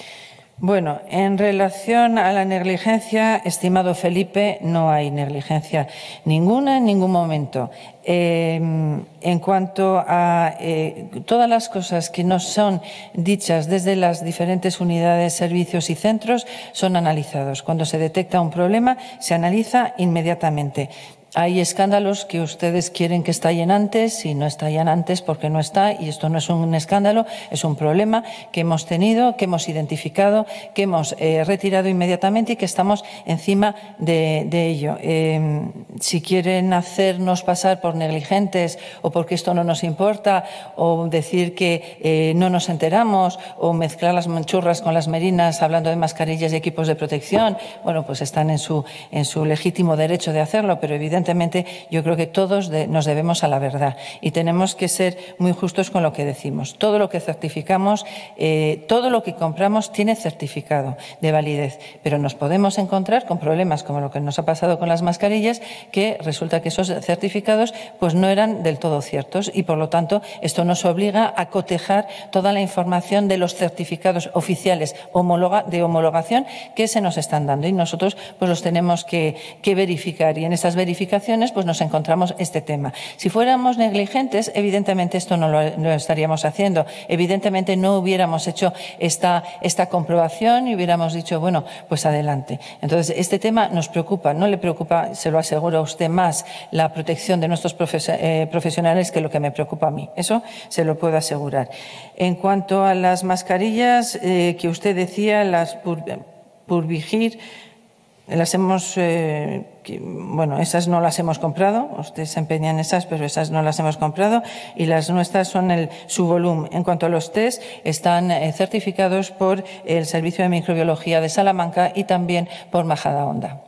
Bueno, en relación a la negligencia, estimado Felipe, no hay negligencia ninguna en ningún momento. Eh, en cuanto a eh, todas las cosas que nos son dichas desde las diferentes unidades, servicios y centros, son analizados. Cuando se detecta un problema, se analiza inmediatamente. Hay escándalos que ustedes quieren que estallen antes y no estallan antes porque no está, y esto no es un escándalo, es un problema que hemos tenido, que hemos identificado, que hemos eh, retirado inmediatamente y que estamos encima de, de ello. Eh, si quieren hacernos pasar por negligentes o porque esto no nos importa o decir que eh, no nos enteramos o mezclar las churras con las merinas hablando de mascarillas y equipos de protección, bueno, pues están en su, en su legítimo derecho de hacerlo, pero evidentemente Evidentemente, yo creo que todos de, nos debemos a la verdad y tenemos que ser muy justos con lo que decimos. Todo lo que certificamos, eh, todo lo que compramos tiene certificado de validez, pero nos podemos encontrar con problemas como lo que nos ha pasado con las mascarillas, que resulta que esos certificados pues no eran del todo ciertos y, por lo tanto, esto nos obliga a cotejar toda la información de los certificados oficiales homologa, de homologación que se nos están dando y nosotros pues los tenemos que, que verificar y en esas verificaciones pues nos encontramos este tema. Si fuéramos negligentes, evidentemente esto no lo, lo estaríamos haciendo. Evidentemente no hubiéramos hecho esta, esta comprobación y hubiéramos dicho, bueno, pues adelante. Entonces, este tema nos preocupa. No le preocupa, se lo aseguro a usted, más la protección de nuestros profes eh, profesionales que lo que me preocupa a mí. Eso se lo puedo asegurar. En cuanto a las mascarillas eh, que usted decía, las Pur Purvigir, las hemos, eh, que, bueno, esas no las hemos comprado, ustedes se empeñan en esas, pero esas no las hemos comprado y las nuestras son el, su volumen. En cuanto a los test, están eh, certificados por el Servicio de Microbiología de Salamanca y también por Majadahonda.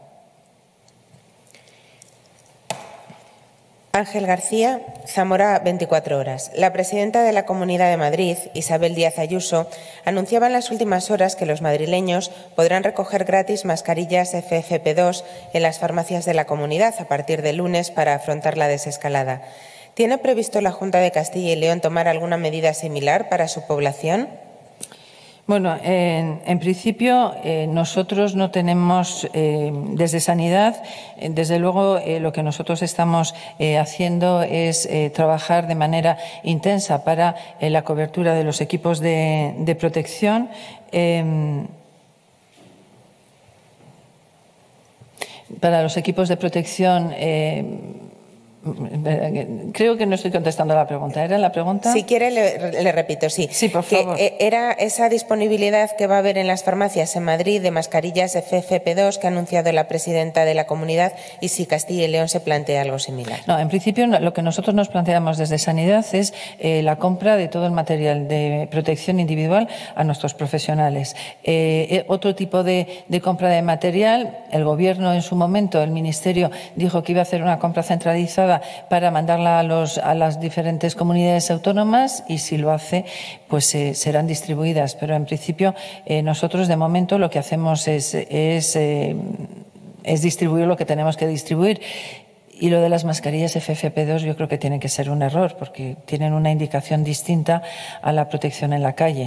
Ángel García, Zamora veinticuatro horas. La presidenta de la Comunidad de Madrid, Isabel Díaz Ayuso, anunciaba en las últimas horas que los madrileños podrán recoger gratis mascarillas F F P dos en las farmacias de la comunidad a partir de lunes para afrontar la desescalada. ¿Tiene previsto la Junta de Castilla y León tomar alguna medida similar para su población? Bueno, en, en principio eh, nosotros no tenemos, eh, desde Sanidad, eh, desde luego eh, lo que nosotros estamos eh, haciendo es eh, trabajar de manera intensa para eh, la cobertura de los equipos de, de protección. Eh, para los equipos de protección, eh, creo que no estoy contestando la pregunta. ¿Era la pregunta? Si quiere, le, le repito, sí. Sí, por favor. Que era esa disponibilidad que va a haber en las farmacias en Madrid de mascarillas F F P dos que ha anunciado la presidenta de la comunidad y si Castilla y León se plantea algo similar. No, en principio lo que nosotros nos planteamos desde Sanidad es eh, la compra de todo el material de protección individual a nuestros profesionales. Eh, otro tipo de, de compra de material, el Gobierno en su momento, el Ministerio, dijo que iba a hacer una compra centralizada para mandarla a, los, a las diferentes comunidades autónomas y si lo hace, pues eh, serán distribuidas. Pero en principio eh, nosotros de momento lo que hacemos es, es, eh, es distribuir lo que tenemos que distribuir. Y lo de las mascarillas F F P dos yo creo que tiene que ser un error, porque tienen una indicación distinta a la protección en la calle.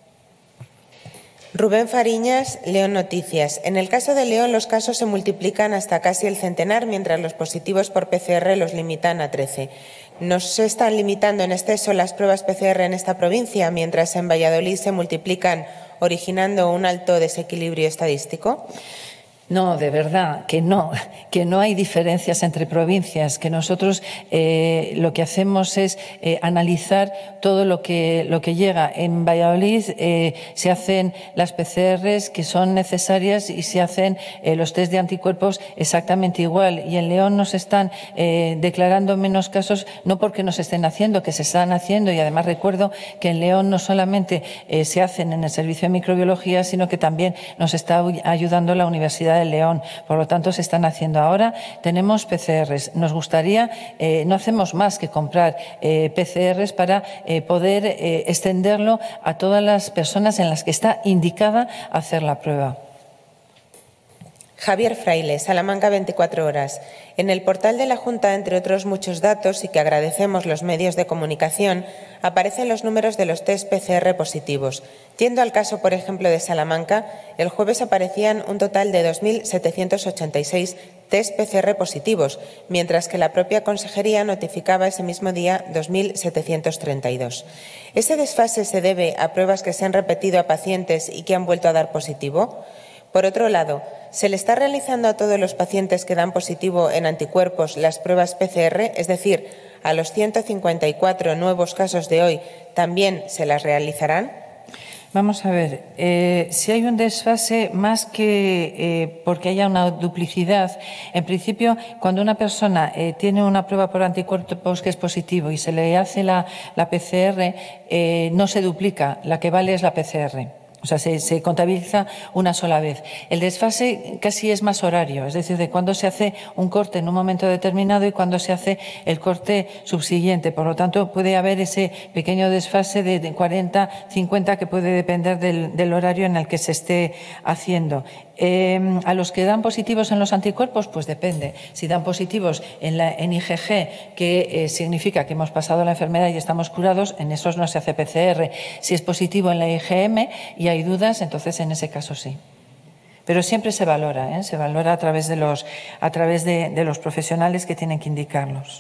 Rubén Fariñas, León Noticias. En el caso de León, los casos se multiplican hasta casi el centenar, mientras los positivos por P C R los limitan a trece. ¿No se están limitando en exceso las pruebas P C R en esta provincia, mientras en Valladolid se multiplican, originando un alto desequilibrio estadístico? No, de verdad, que no, que no hay diferencias entre provincias, que nosotros eh, lo que hacemos es eh, analizar todo lo que, lo que llega. En Valladolid eh, se hacen las P C Rs que son necesarias y se hacen eh, los test de anticuerpos exactamente igual. Y en León nos están eh, declarando menos casos, no porque nos estén haciendo, que se están haciendo. Y además recuerdo que en León no solamente eh, se hacen en el servicio de microbiología, sino que también nos está ayudando la Universidad de León. Por lo tanto, se están haciendo ahora. Tenemos P C Rs. Nos gustaría, eh, no hacemos más que comprar eh, P C Rs para eh, poder eh, extenderlo a todas las personas en las que está indicada hacer la prueba. Javier Fraile, Salamanca veinticuatro horas. En el portal de la Junta, entre otros muchos datos, y que agradecemos los medios de comunicación, aparecen los números de los test P C R positivos. Yendo al caso, por ejemplo, de Salamanca, el jueves aparecían un total de dos mil setecientos ochenta y seis test P C R positivos, mientras que la propia Consejería notificaba ese mismo día dos mil setecientos treinta y dos. ¿Ese desfase se debe a pruebas que se han repetido a pacientes y que han vuelto a dar positivo? Por otro lado, ¿se le está realizando a todos los pacientes que dan positivo en anticuerpos las pruebas P C R? Es decir, ¿a los ciento cincuenta y cuatro nuevos casos de hoy también se las realizarán? Vamos a ver, eh, si hay un desfase más que eh, porque haya una duplicidad, en principio cuando una persona eh, tiene una prueba por anticuerpos que es positivo y se le hace la, la P C R, eh, no se duplica, la que vale es la P C R. O sea, se, se contabiliza una sola vez. El desfase casi es más horario, es decir, de cuando se hace un corte en un momento determinado y cuando se hace el corte subsiguiente. Por lo tanto, puede haber ese pequeño desfase de cuarenta, cincuenta que puede depender del, del horario en el que se esté haciendo. Eh, a los que dan positivos en los anticuerpos, pues depende. Si dan positivos en, la, en I G G, que eh, significa que hemos pasado la enfermedad y estamos curados, en esos no se hace P C R. Si es positivo en la I G M y hay dudas, entonces en ese caso sí. Pero siempre se valora, ¿eh? Se valora a través, de los, a través de, de los profesionales que tienen que indicarlos.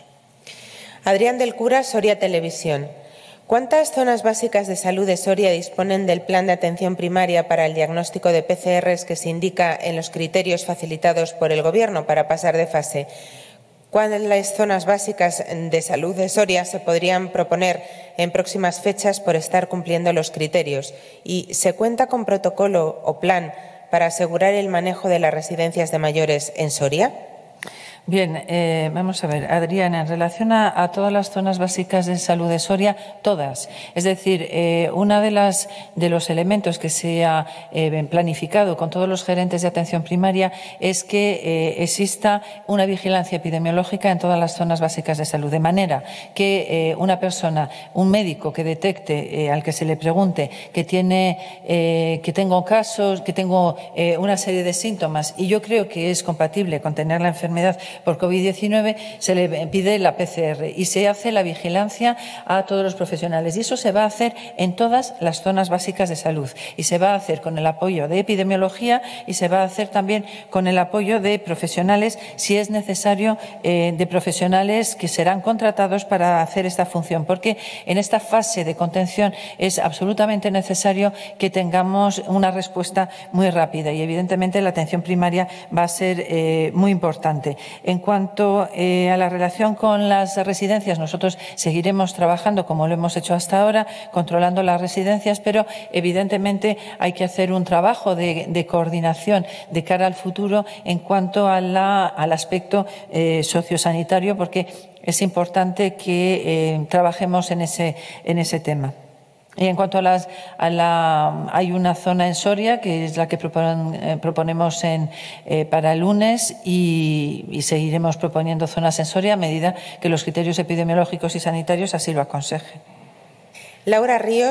Adrián del Cura, Soria Televisión. ¿Cuántas zonas básicas de salud de Soria disponen del plan de atención primaria para el diagnóstico de P C Rs que se indica en los criterios facilitados por el Gobierno para pasar de fase? ¿Cuáles zonas básicas de salud de Soria se podrían proponer en próximas fechas por estar cumpliendo los criterios? ¿Y se cuenta con protocolo o plan para asegurar el manejo de las residencias de mayores en Soria? Bien, eh, vamos a ver, Adrián, en relación a, a todas las zonas básicas de salud de Soria, todas. Es decir, eh, una de las de los elementos que se ha eh, planificado con todos los gerentes de atención primaria es que eh, exista una vigilancia epidemiológica en todas las zonas básicas de salud, de manera que eh, una persona, un médico que detecte, eh, al que se le pregunte que tiene, eh, que tengo casos, que tengo eh, una serie de síntomas y yo creo que es compatible con tener la enfermedad por COVID diecinueve, se le pide la P C R y se hace la vigilancia a todos los profesionales. Y eso se va a hacer en todas las zonas básicas de salud. Y se va a hacer con el apoyo de epidemiología y se va a hacer también con el apoyo de profesionales, si es necesario, eh, de profesionales que serán contratados para hacer esta función. Porque en esta fase de contención es absolutamente necesario que tengamos una respuesta muy rápida y, evidentemente, la atención primaria va a ser eh, muy importante. En cuanto eh, a la relación con las residencias, nosotros seguiremos trabajando como lo hemos hecho hasta ahora, controlando las residencias, pero evidentemente hay que hacer un trabajo de, de coordinación de cara al futuro en cuanto a la, al aspecto eh, sociosanitario, porque es importante que eh, trabajemos en ese, en ese tema. Y en cuanto a, las, a la, hay una zona en Soria que es la que propon, eh, proponemos en, eh, para el lunes y, y seguiremos proponiendo zonas en Soria a medida que los criterios epidemiológicos y sanitarios así lo aconsejen. Laura Ríos,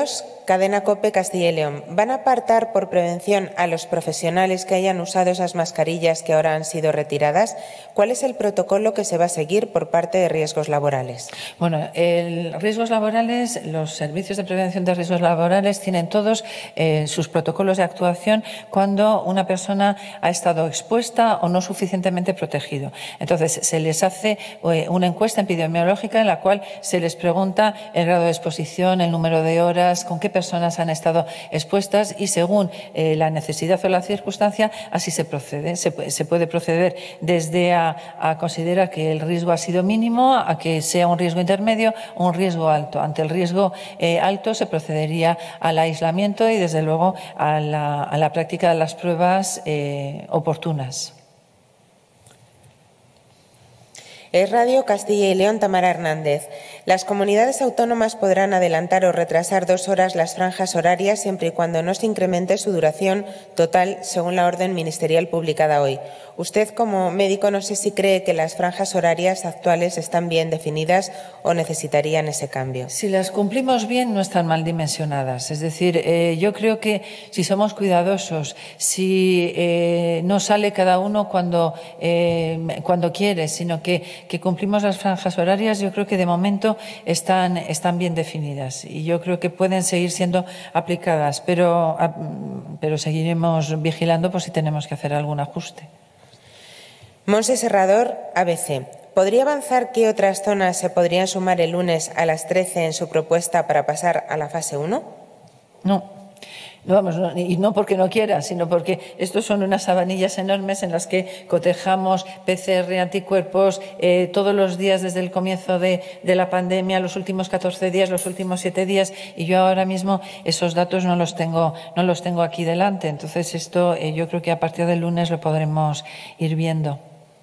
Cadena COPE Castilla y León. ¿Van a apartar por prevención a los profesionales que hayan usado esas mascarillas que ahora han sido retiradas? ¿Cuál es el protocolo que se va a seguir por parte de riesgos laborales? Bueno, el riesgos laborales, los servicios de prevención de riesgos laborales tienen todos eh, sus protocolos de actuación cuando una persona ha estado expuesta o no suficientemente protegido. Entonces, se les hace eh, una encuesta epidemiológica en la cual se les pregunta el grado de exposición, el número de horas, con qué personas han estado expuestas y según eh, la necesidad o la circunstancia, así se procede. Se, se puede proceder desde a, a considerar que el riesgo ha sido mínimo a que sea un riesgo intermedio o un riesgo alto. Ante el riesgo eh, alto se procedería al aislamiento y, desde luego, a la, a la práctica de las pruebas eh, oportunas. Es Radio Castilla y León, Tamara Hernández. Las comunidades autónomas podrán adelantar o retrasar dos horas las franjas horarias siempre y cuando no se incremente su duración total según la orden ministerial publicada hoy. Usted, como médico, no sé si cree que las franjas horarias actuales están bien definidas o necesitarían ese cambio. Si las cumplimos bien, no están mal dimensionadas. Es decir, eh, yo creo que si somos cuidadosos, si eh, no sale cada uno cuando, eh, cuando quiere, sino que, que cumplimos las franjas horarias, yo creo que de momento están, están bien definidas y yo creo que pueden seguir siendo aplicadas, pero, pero seguiremos vigilando por si tenemos que hacer algún ajuste. Monse Serrador, A B C. ¿Podría avanzar qué otras zonas se podrían sumar el lunes a las trece en su propuesta para pasar a la fase uno? No. No, vamos, no, y no porque no quiera, sino porque estos son unas sabanillas enormes en las que cotejamos P C R, anticuerpos, eh, todos los días desde el comienzo de, de la pandemia, los últimos catorce días, los últimos siete días, y yo ahora mismo esos datos no los tengo, no los tengo aquí delante. Entonces, esto eh, yo creo que a partir del lunes lo podremos ir viendo.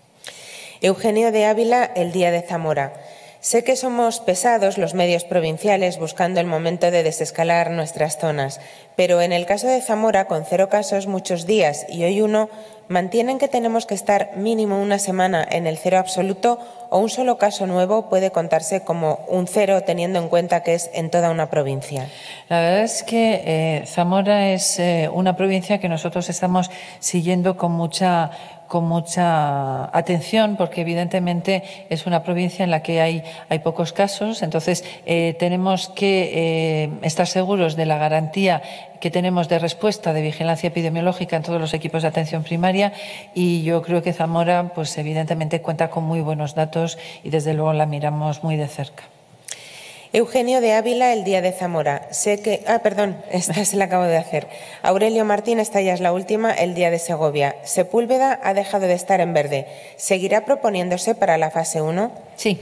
Eugenio de Ávila, El Día de Zamora. Sé que somos pesados los medios provinciales buscando el momento de desescalar nuestras zonas, pero en el caso de Zamora, con cero casos muchos días y hoy uno, ¿mantienen que tenemos que estar mínimo una semana en el cero absoluto o un solo caso nuevo puede contarse como un cero teniendo en cuenta que es en toda una provincia? La verdad es que eh, Zamora es eh, una provincia que nosotros estamos siguiendo con mucha con mucha atención porque evidentemente es una provincia en la que hay, hay pocos casos, entonces eh, tenemos que eh, estar seguros de la garantía que tenemos de respuesta de vigilancia epidemiológica en todos los equipos de atención primaria y yo creo que Zamora pues evidentemente cuenta con muy buenos datos y desde luego la miramos muy de cerca. Eugenio de Ávila, El Día de Zamora. Sé que... Ah, perdón, esta se la acabo de hacer. Aurelio Martín, esta ya es la última, El Día de Segovia. Sepúlveda ha dejado de estar en verde. ¿Seguirá proponiéndose para la fase uno? Sí.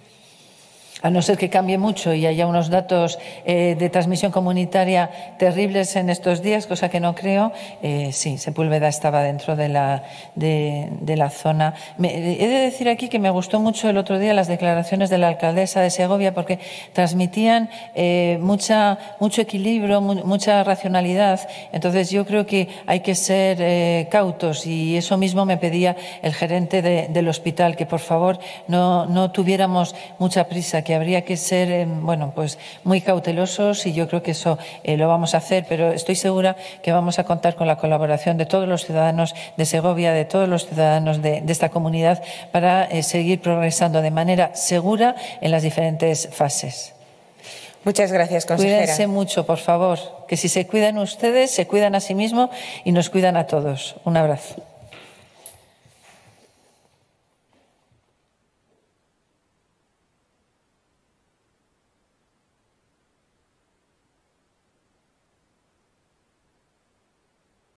A no ser que cambie mucho y haya unos datos eh, de transmisión comunitaria terribles en estos días, cosa que no creo, eh, sí, Sepúlveda estaba dentro de la, de, de la zona. Me, he de decir aquí que me gustó mucho el otro día las declaraciones de la alcaldesa de Segovia porque transmitían eh, mucha, mucho equilibrio, mu mucha racionalidad. Entonces yo creo que hay que ser eh, cautos y eso mismo me pedía el gerente de, del hospital, que por favor no, no tuviéramos mucha prisa, que habría que ser eh, bueno, pues muy cautelosos y yo creo que eso eh, lo vamos a hacer, pero estoy segura que vamos a contar con la colaboración de todos los ciudadanos de Segovia, de todos los ciudadanos de, de esta comunidad para eh, seguir progresando de manera segura en las diferentes fases. Muchas gracias, consejera. Cuídense mucho, por favor, que si se cuidan ustedes, se cuidan a sí mismos y nos cuidan a todos. Un abrazo.